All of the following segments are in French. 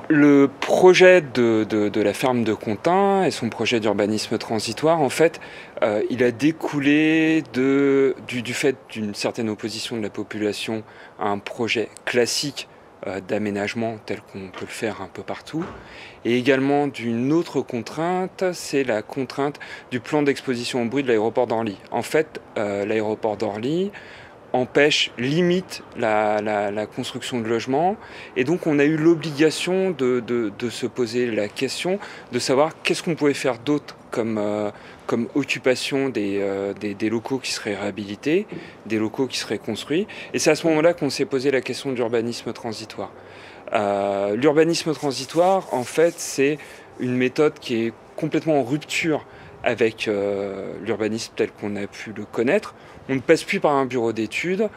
Le projet de la ferme de Contins et son projet d'urbanisme transitoire, en fait, il a découlé du fait d'une certaine opposition de la population à un projet classique d'aménagement tel qu'on peut le faire un peu partout, et également d'une autre contrainte, c'est la contrainte du plan d'exposition au bruit de l'aéroport d'Orly. En fait, l'aéroport d'Orly limite la construction de logements. Et donc on a eu l'obligation de se poser la question de savoir qu'est-ce qu'on pouvait faire d'autre comme occupation des locaux qui seraient réhabilités, des locaux qui seraient construits. Et c'est à ce moment-là qu'on s'est posé la question de l'urbanisme transitoire. L'urbanisme transitoire, en fait, c'est une méthode qui est complètement en rupture avec l'urbanisme tel qu'on a pu le connaître. On ne passe plus par un bureau d'études,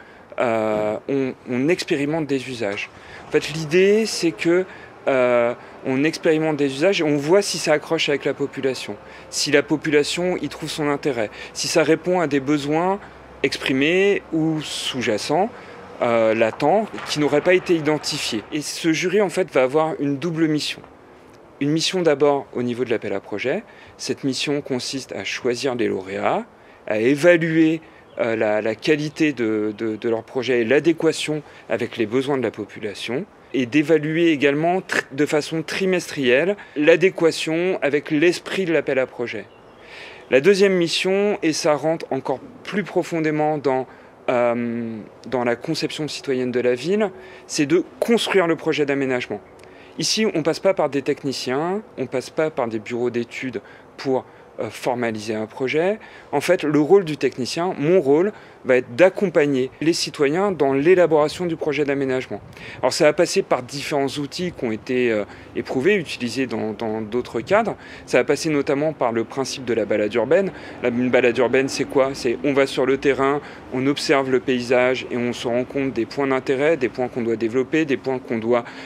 on expérimente des usages. En fait, l'idée, c'est que on expérimente des usages et on voit si ça accroche avec la population, si la population y trouve son intérêt, si ça répond à des besoins exprimés ou sous-jacents, latents, qui n'auraient pas été identifiés. Et ce jury, en fait, va avoir une double mission. Une mission d'abord au niveau de l'appel à projet. Cette mission consiste à choisir les lauréats, à évaluer la qualité de leur projet et l'adéquation avec les besoins de la population, et d'évaluer également de façon trimestrielle l'adéquation avec l'esprit de l'appel à projet. La deuxième mission, et ça rentre encore plus profondément dans la conception citoyenne de la ville, c'est de construire le projet d'aménagement. Ici, on ne passe pas par des techniciens, on ne passe pas par des bureaux d'études pour formaliser un projet. En fait, le rôle du technicien, mon rôle, va être d'accompagner les citoyens dans l'élaboration du projet d'aménagement. Alors ça va passer par différents outils qui ont été éprouvés, utilisés dans d'autres cadres. Ça va passer notamment par le principe de la balade urbaine. Une balade urbaine, c'est quoi? C'est on va sur le terrain, on observe le paysage et on se rend compte des points d'intérêt, des points qu'on doit développer, des points qu'on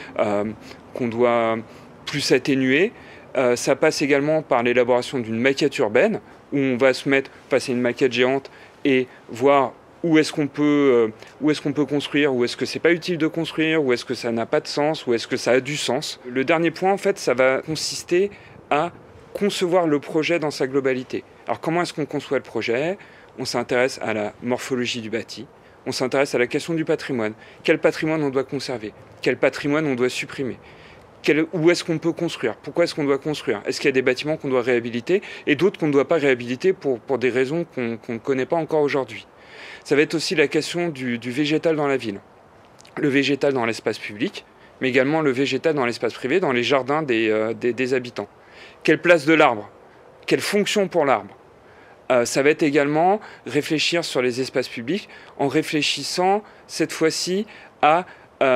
doit plus atténuer. Ça passe également par l'élaboration d'une maquette urbaine, où on va se mettre face à une maquette géante et voir où est-ce qu'on peut construire, où est-ce que c'est pas utile de construire, où est-ce que ça n'a pas de sens, où est-ce que ça a du sens. Le dernier point, en fait, ça va consister à concevoir le projet dans sa globalité. Alors comment est-ce qu'on conçoit le projet? On s'intéresse à la morphologie du bâti, on s'intéresse à la question du patrimoine. Quel patrimoine on doit conserver? Quel patrimoine on doit supprimer? Où est-ce qu'on peut construire? Pourquoi est-ce qu'on doit construire? Est-ce qu'il y a des bâtiments qu'on doit réhabiliter et d'autres qu'on ne doit pas réhabiliter pour des raisons qu'on ne connaît pas encore aujourd'hui? Ça va être aussi la question du végétal dans la ville. Le végétal dans l'espace public, mais également le végétal dans l'espace privé, dans les jardins des habitants. Quelle place de l'arbre? Quelle fonction pour l'arbre? Ça va être également réfléchir sur les espaces publics en réfléchissant cette fois-ci à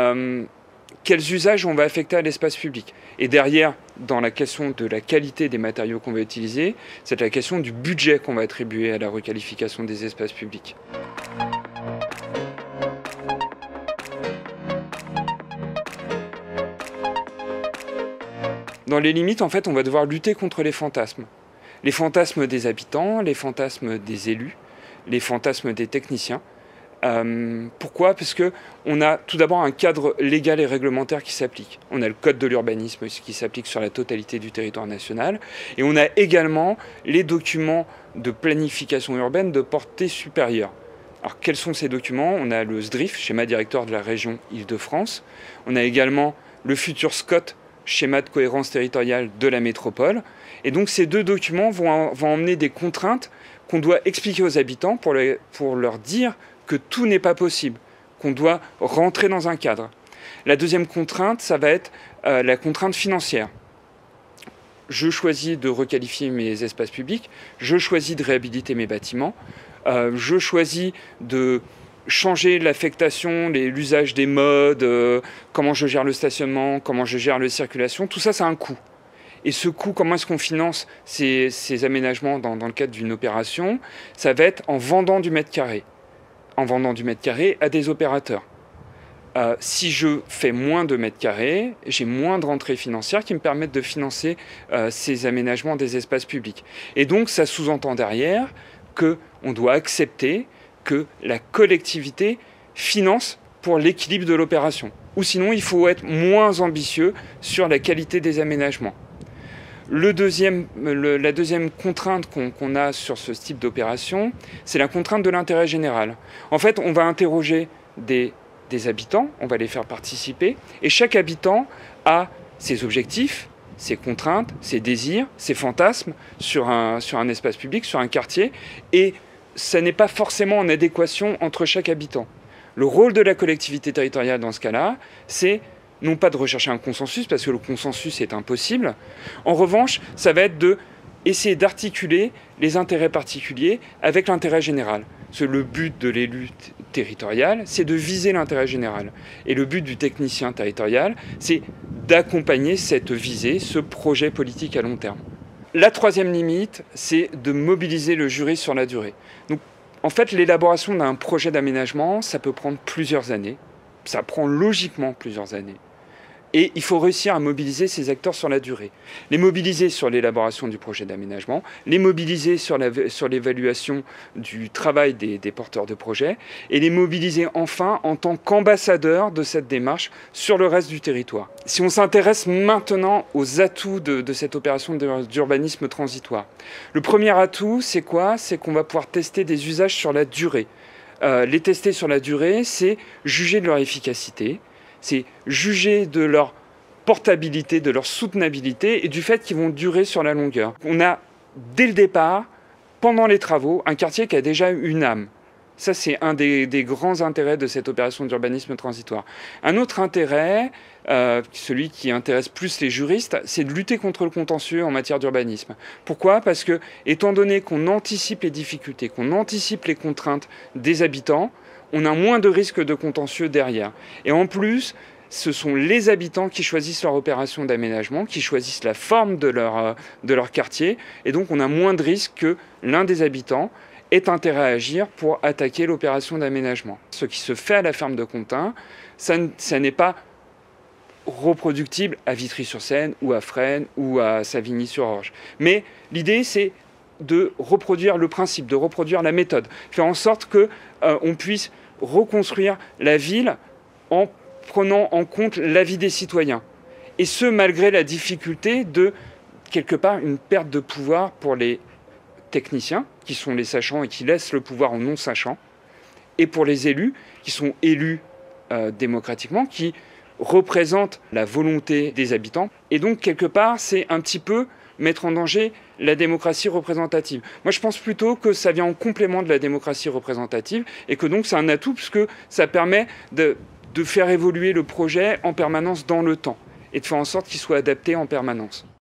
quels usages on va affecter à l'espace public. Et derrière, dans la question de la qualité des matériaux qu'on va utiliser, c'est la question du budget qu'on va attribuer à la requalification des espaces publics. Dans les limites, en fait, on va devoir lutter contre les fantasmes. Les fantasmes des habitants, les fantasmes des élus, les fantasmes des techniciens. Pourquoi? Parce qu'on a tout d'abord un cadre légal et réglementaire qui s'applique. On a le code de l'urbanisme qui s'applique sur la totalité du territoire national. Et on a également les documents de planification urbaine de portée supérieure. Alors quels sont ces documents? On a le SDRIF, schéma directeur de la région Île-de-France. On a également le futur SCOT, schéma de cohérence territoriale de la métropole. Et donc ces deux documents vont emmener des contraintes qu'on doit expliquer aux habitants pour leur dire que tout n'est pas possible, qu'on doit rentrer dans un cadre. La deuxième contrainte, ça va être la contrainte financière. Je choisis de requalifier mes espaces publics, je choisis de réhabiliter mes bâtiments, je choisis de changer l'affectation, l'usage des modes, comment je gère le stationnement, comment je gère la circulation, tout ça, ça a un coût. Et ce coût, comment est-ce qu'on finance ces aménagements dans le cadre d'une opération? Ça va être en vendant du mètre carré. En vendant du mètre carré à des opérateurs. Si je fais moins de mètres carrés, j'ai moins de rentrées financières qui me permettent de financer ces aménagements des espaces publics. Et donc ça sous-entend derrière qu'on doit accepter que la collectivité finance pour l'équilibre de l'opération. ou sinon il faut être moins ambitieux sur la qualité des aménagements. La deuxième contrainte qu'on a sur ce type d'opération, c'est la contrainte de l'intérêt général. En fait, on va interroger des habitants, on va les faire participer, et chaque habitant a ses objectifs, ses contraintes, ses désirs, ses fantasmes sur un espace public, sur un quartier, et ça n'est pas forcément en adéquation entre chaque habitant. Le rôle de la collectivité territoriale dans ce cas-là, c'est non pas de rechercher un consensus, parce que le consensus est impossible. En revanche, ça va être d'essayer d'articuler les intérêts particuliers avec l'intérêt général. Le but de l'élu territorial, c'est de viser l'intérêt général. Et le but du technicien territorial, c'est d'accompagner cette visée, ce projet politique à long terme. La troisième limite, c'est de mobiliser le jury sur la durée. Donc, en fait, l'élaboration d'un projet d'aménagement, ça peut prendre plusieurs années. Ça prend logiquement plusieurs années. Et il faut réussir à mobiliser ces acteurs sur la durée. Les mobiliser sur l'élaboration du projet d'aménagement, les mobiliser sur l'évaluation du travail des porteurs de projet, et les mobiliser enfin en tant qu'ambassadeurs de cette démarche sur le reste du territoire. Si on s'intéresse maintenant aux atouts de cette opération d'urbanisme transitoire, le premier atout, c'est quoi? C'est qu'on va pouvoir tester des usages sur la durée. Les tester sur la durée, c'est juger de leur efficacité, c'est juger de leur portabilité, de leur soutenabilité et du fait qu'ils vont durer sur la longueur. On a, dès le départ, pendant les travaux, un quartier qui a déjà une âme. Ça, c'est un des grands intérêts de cette opération d'urbanisme transitoire. Un autre intérêt, celui qui intéresse plus les juristes, c'est de lutter contre le contentieux en matière d'urbanisme. Pourquoi? Parce que, étant donné qu'on anticipe les difficultés, qu'on anticipe les contraintes des habitants, on a moins de risques de contentieux derrière. Et en plus, ce sont les habitants qui choisissent leur opération d'aménagement, qui choisissent la forme de leur quartier. Et donc, on a moins de risques que l'un des habitants ait intérêt à agir pour attaquer l'opération d'aménagement. Ce qui se fait à la ferme de Contins, ça n'est pas reproductible à Vitry-sur-Seine ou à Fresnes ou à Savigny-sur-Orge. Mais l'idée, c'est de reproduire le principe, de reproduire la méthode, faire en sorte qu'on puisse reconstruire la ville en prenant en compte l'avis des citoyens. Et ce, malgré la difficulté de, quelque part, une perte de pouvoir pour les techniciens, qui sont les sachants et qui laissent le pouvoir aux non-sachants, et pour les élus, qui sont élus démocratiquement, qui représentent la volonté des habitants. Et donc, quelque part, c'est un petit peu mettre en danger la démocratie représentative. Moi, je pense plutôt que ça vient en complément de la démocratie représentative et que donc c'est un atout puisque ça permet de faire évoluer le projet en permanence dans le temps et de faire en sorte qu'il soit adapté en permanence.